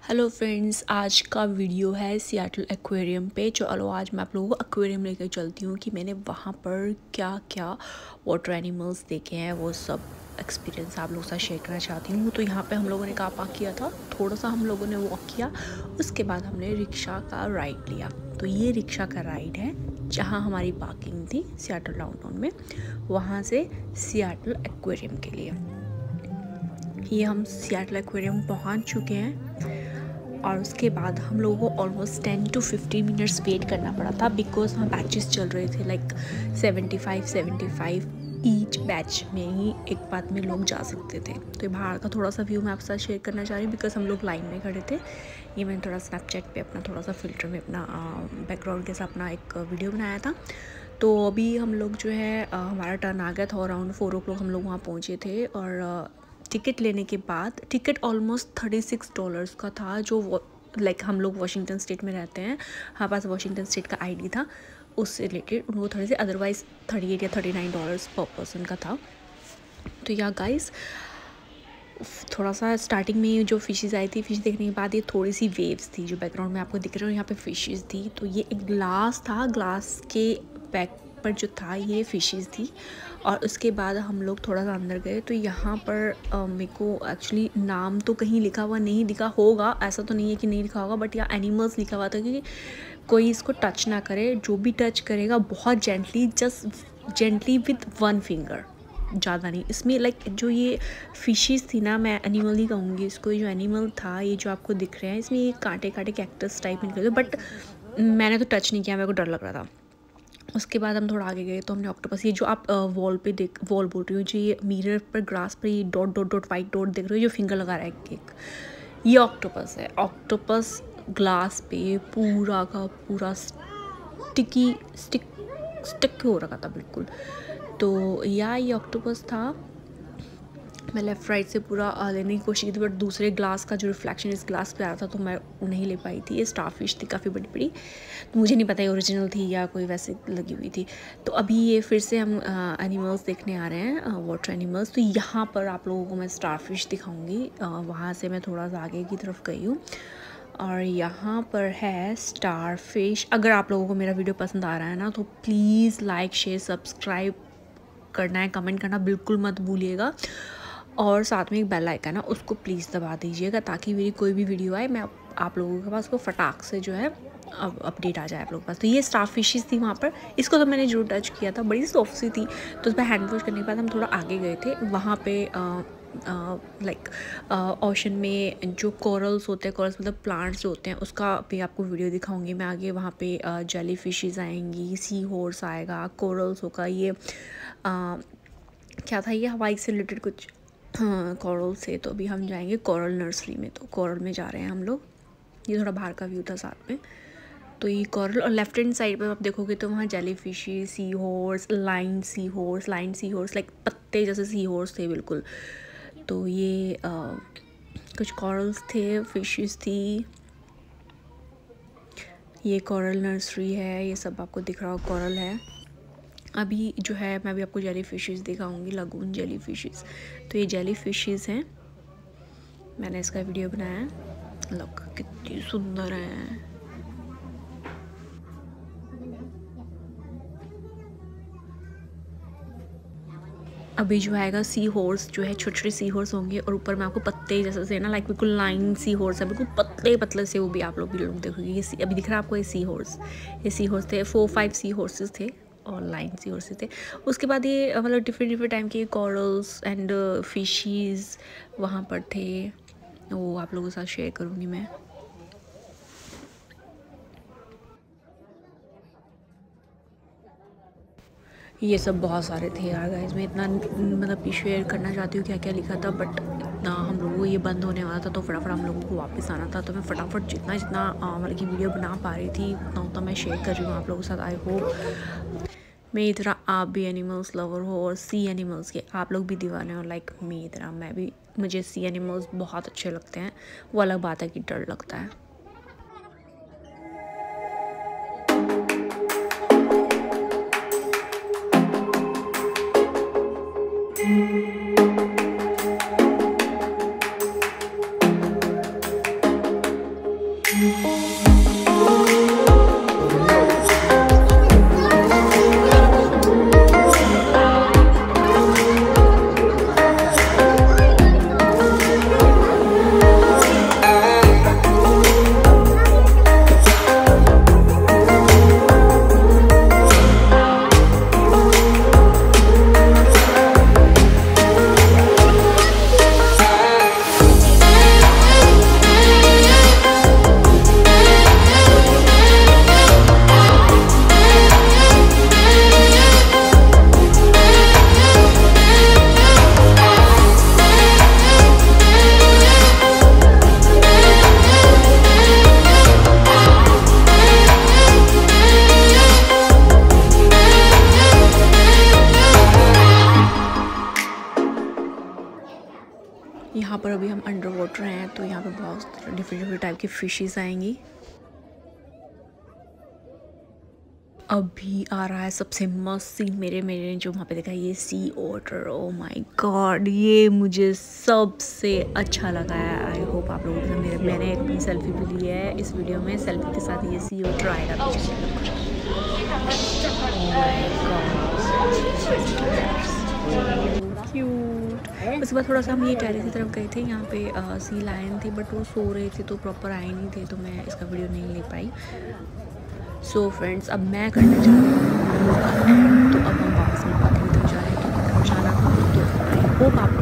Hello friends, आज का video है सियाटल एक्वेरियम पे। चलो आज मैं आप लोगों को एक्वेरियम लेकर चलती हूँ कि मैंने वहाँ पर क्या क्या वाटर एनिमल्स देखे हैं, वो सब एक्सपीरियंस आप लोगों के साथ शेयर करना चाहती हूँ। तो यहाँ पे हम लोगों ने कार पार्क किया था, थोड़ा सा हम लोगों ने वॉक किया, उसके बाद हमने रिक्शा का राइड लिया। तो ये रिक्शा का राइड है जहाँ हमारी पार्किंग थी सियाटल डाउनटाउन में, वहाँ से सियाटल एक्वेरियम के लिए। ये हम सियाटल एक्वेरियम पहुँच चुके हैं और उसके बाद हम लोगों को ऑलमोस्ट 10 to 15 मिनट्स वेट करना पड़ा था, बिकॉज वहाँ बैचेस चल रहे थे, लाइक 75 ईच बैच में ही एक बात में लोग जा सकते थे। तो ये बाहर का थोड़ा सा व्यू मैं आपके साथ शेयर करना चाह रही हूँ, बिकॉज हम लोग लाइन में खड़े थे। ये मैंने थोड़ा स्नैपचैट पे अपना थोड़ा सा फ़िल्टर में अपना बैकग्राउंड के साथ अपना एक वीडियो बनाया था। तो अभी हम लोग जो है हमारा टर्न आ गया था, अराउंड 4 o'clock हम लोग वहाँ पहुँचे थे। और टिकट लेने के बाद, टिकट ऑलमोस्ट $36 का था, जो लाइक हम लोग वाशिंगटन स्टेट में रहते हैं, हमारे पास वाशिंगटन स्टेट का आईडी था, उससे रिलेटेड उनको थोड़े से, अदरवाइज़ $38 या $39 पर पर्सन का था। तो या गाइस, थोड़ा सा स्टार्टिंग में जो फ़िशेज़ आई थी, फ़िश देखने के बाद ये थोड़ी सी वेव्स थी जो बैकग्राउंड में आपको दिख रहे हो, यहाँ पे फ़िशेज़ थी। तो ये एक ग्लास था, ग्लास के बैक पर जो था ये फ़िशेज़ थी। और उसके बाद हम लोग थोड़ा सा अंदर गए, तो यहाँ पर मेरे को एक्चुअली नाम तो कहीं लिखा हुआ नहीं दिखा होगा, ऐसा तो नहीं है कि नहीं लिखा होगा, बट यहाँ एनिमल्स लिखा हुआ था कि कोई इसको टच ना करे, जो भी टच करेगा बहुत gently, just gently with 1 finger, ज़्यादा नहीं। इसमें लाइक जो ये फ़िशेज़ थी ना, मैं एनिमल ही कहूँगी इसको, जो एनिमल था ये जो आपको दिख रहे हैं, इसमें ये कांटे कांटे कैक्टस टाइप में निकले, बट मैंने तो टच नहीं किया, मेरे को डर लग रहा था। उसके बाद हम थोड़ा आगे गए तो हमने ऑक्टोपस, ये जो आप वॉल बोल रही हो, जो ये मिरर पर ग्रास पर ये dot dot dot white dot देख रहे हो, जो फिंगर लगा रहा है एक, ये ऑक्टोपस है। ऑक्टोपस ग्लास पे पूरा का पूरा स्टिक हो रखा था बिल्कुल। तो या ये ऑक्टोपस था। मैं लेफ़्ट राइट से पूरा लेने की कोशिश की थी, बट दूसरे ग्लास का जो रिफ्लेक्शन इस ग्लास पे आ रहा था, तो मैं नहीं ले पाई थी। ये स्टारफिश थी काफ़ी बड़ी बड़ी, तो मुझे नहीं पता ये ओरिजिनल थी या कोई वैसे लगी हुई थी। तो अभी ये फिर से हम एनिमल्स देखने आ रहे हैं, वाटर एनिमल्स। तो यहाँ पर आप लोगों को मैं स्टारफिश दिखाऊंगी, वहाँ से मैं थोड़ा सा आगे की तरफ गई हूँ और यहाँ पर है स्टारफिश। अगर आप लोगों को मेरा वीडियो पसंद आ रहा है ना, तो प्लीज़ लाइक शेयर सब्सक्राइब करना है, कमेंट करना बिल्कुल मत भूलिएगा, और साथ में एक बेल आइकन है, उसको प्लीज़ दबा दीजिएगा, ताकि मेरी कोई भी वीडियो आए मैं आप लोगों के पास को फटाक से जो है अपडेट आ जाए आप लोगों के पास। तो ये स्टारफिशेस थी वहाँ पर, इसको तो मैंने जरूर टच किया था, बड़ी सॉफ्ट सी थी। तो उस पर हैंड वॉश करने के बाद हम थोड़ा आगे गए थे, वहाँ पे लाइक ओशन में जो कोरल्स होते हैं, कोरल्स मतलब प्लांट्स जो होते हैं, उसका भी आपको वीडियो दिखाऊंगी मैं आगे। वहाँ पे जेली फिशेस आएंगी, सी हॉर्स आएगा, कोरल्स होगा, ये क्या था, ये हवाई से रिलेटेड कुछ कोरल से। तो अभी हम जाएंगे कोरल नर्सरी में, तो कोरल में जा रहे हैं हम लोग। ये थोड़ा बाहर का व्यू था साथ में। तो ये कोरल, और लेफ्ट हैंड साइड पे आप देखोगे तो वहाँ jelly fishes, sea horse, line sea horse like पत्ते जैसे सी हॉर्स थे बिल्कुल। तो ये कुछ कोरल्स थे, फिशेस थी। ये कोरल नर्सरी है, ये सब आपको दिख रहा हो कोरल है। अभी जो है मैं भी आपको जेली फिशेस दिखाऊंगी, लगून जेली फिशेस। तो ये जेली फिशेस हैं, मैंने इसका वीडियो बनाया है। लुक कितनी सुंदर है। अभी जो आएगा सी हॉर्स, जो है छोटे छोटे सी हॉर्स होंगे, और ऊपर में आपको पत्ते जैसे से ना, लाइक बिल्कुल लाइन सी हॉर्स है, बिल्कुल पतले पतले से, वो भी आप लोग देखोगे। ये अभी दिख रहा है आपको, ये सी हॉर्स थे, 4-5 सी हॉर्सेस थे और लाइन सी हॉर्सेस थे। उसके बाद ये मतलब डिफरेंट टाइम के कॉरल्स एंड फिशीज़ वहाँ पर थे, वो आप लोगों के साथ शेयर करूँगी मैं। ये सब बहुत सारे थे यार गाइस, मैं इतना मतलब शेयर करना चाहती हूँ क्या क्या लिखा था, बट इतना हम लोगों को ये बंद होने वाला था, तो फटाफट हम लोगों को वापस आना था। तो मैं फटाफट जितना मतलब कि वीडियो बना पा रही थी उतना मैं शेयर कर रही हूँ आप लोगों के साथ। आई होप मेरी तरह आप भी एनिमल्स लवर हो, और सी एनिमल्स के आप लोग भी दीवाने हो लाइक मेरी तरह। मुझे सी एनिमल्स बहुत अच्छे लगते हैं। वो अलग बात है कि डर लगता है। यहाँ पर अभी हम अंडर वाटर हैं, तो यहाँ पे बहुत डिफरेंट डिफरेंट टाइप की फिशेस आएंगी। अभी आ रहा है सबसे मस्त सीन मेरे मेरे जो वहाँ पे देखा, ये sea otter. Oh my god, ये मुझे सबसे अच्छा लगा है। आई होप आप लोगों को मैंने अपनी सेल्फी भी ली है इस वीडियो में, सेल्फी के साथ ये सी ऑटर आएगा क्यूट। उसके बाद थोड़ा सा हम ये टेरेस की तरफ गए थे, यहाँ पे सी लायन थे बट वो सो रहे थे तो प्रॉपर आए नहीं थे, तो मैं इसका वीडियो नहीं ले पाई। सो फ्रेंड्स, अब मैं करने जा रही हूँ, तो अब हम वापस में बाकी तरफ जा रहे हैं क्योंकि जाना था। तो आई होप आप